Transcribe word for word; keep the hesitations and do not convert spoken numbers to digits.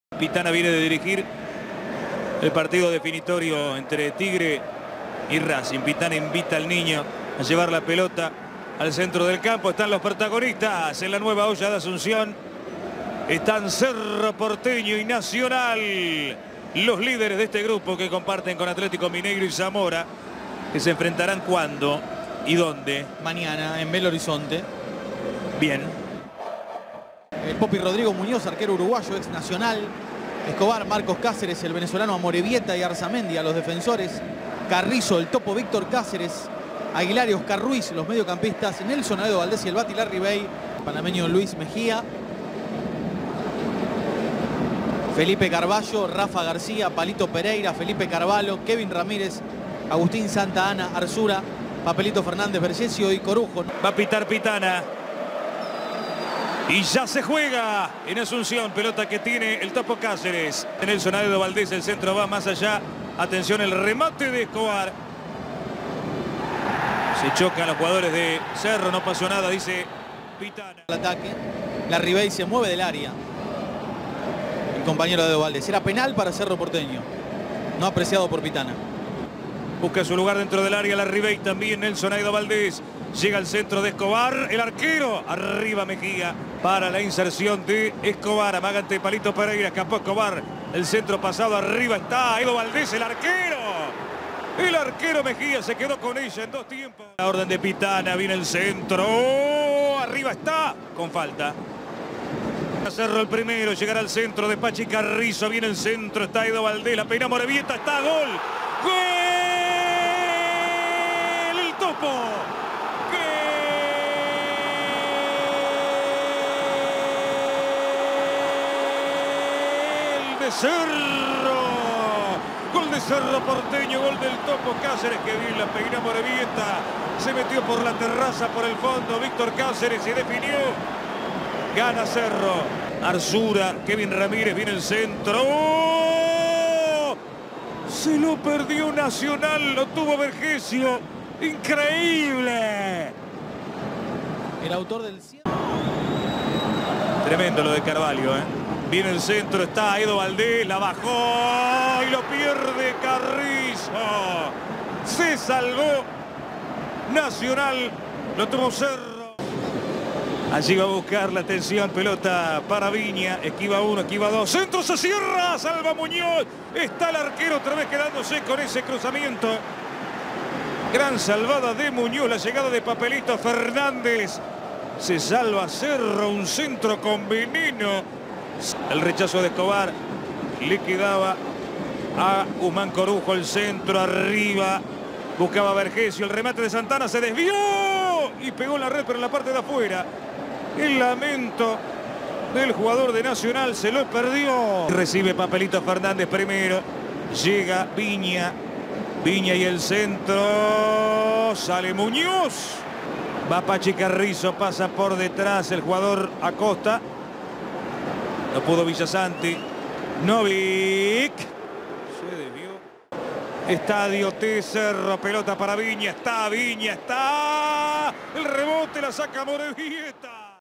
Pitana viene de dirigir el partido definitorio entre Tigre y Racing. Pitana invita al niño a llevar la pelota al centro del campo. Están los protagonistas en la nueva olla de Asunción. Están Cerro Porteño y Nacional, los líderes de este grupo que comparten con Atlético Mineiro y Zamora, que se enfrentarán cuándo y dónde. Mañana en Belo Horizonte. Bien. El Popi Rodrigo Muñoz, arquero uruguayo, ex Nacional. Escobar, Marcos Cáceres, el venezolano Amorebieta y Arzamendi a los defensores. Carrizo, el topo Víctor Cáceres. Aguilar y Oscar Ruiz, los mediocampistas. Nelson Aedo Valdés y el Bati Larribey. Panameño Luis Mejía. Felipe Carballo, Rafa García, Palito Pereira, Felipe Carvalho, Kevin Ramírez, Agustín Santa Ana, Arzura, Papelito Fernández Vergesio y Corujo. Va a pitar Pitana. Y ya se juega en Asunción. Pelota que tiene el topo Cáceres. Nelson Aedo Valdés, el centro va más allá. Atención, el remate de Escobar. Se chocan los jugadores de Cerro. No pasó nada, dice Pitana. El ataque. Larribey se mueve del área. El compañero de Aedo Valdés. Era penal para Cerro Porteño. No apreciado por Pitana. Busca su lugar dentro del área Larribey también. Nelson Aedo Valdés. Llega al centro de Escobar. El arquero. Arriba Mejía. Para la inserción de Escobar. Amagante Palito Pereira. Escapó Escobar. El centro pasado. Arriba está Aedo Valdés, el arquero. El arquero Mejía se quedó con ella en dos tiempos. La orden de Pitana. Viene el centro. Oh, arriba está. Con falta. Cerro el primero. Llegará al centro de Pachi Carrizo. Viene el centro. Está Aedo Valdés. La peina Amorebieta. Está gol. ¡Gol! El topo. De Cerro, gol de Cerro Porteño, gol del topo Cáceres, que bien la peina Amorebieta, se metió por la terraza, por el fondo, Víctor Cáceres y definió, gana Cerro. Arzura, Kevin Ramírez, viene el centro, ¡oh! Se lo perdió Nacional, lo tuvo Vergesio, increíble. El autor del... Tremendo lo de Carvalho, ¿eh? Viene el centro, está Aedo Valdés, la bajó y lo pierde Carrizo. Se salvó Nacional, lo tuvo Cerro. Allí va a buscar la atención, pelota para Viña, esquiva uno, esquiva dos, centro se cierra, salva Muñoz. Está el arquero otra vez quedándose con ese cruzamiento. Gran salvada de Muñoz, la llegada de Papelito Fernández. Se salva Cerro, un centro con veneno. El rechazo de Escobar le quedaba a Guzmán Corujo, el centro arriba, buscaba Vergesio, el remate de Santana se desvió y pegó en la red, pero en la parte de afuera. El lamento del jugador de Nacional, se lo perdió. Recibe Papelito Fernández primero, llega Viña, Viña y el centro, sale Muñoz, va Pachi Carrizo, pasa por detrás el jugador Acosta. No pudo Villasanti. Novik. Se desvió. Estadio T. Cerro. Pelota para Viña. Está Viña. Está. El rebote la saca Amorebieta.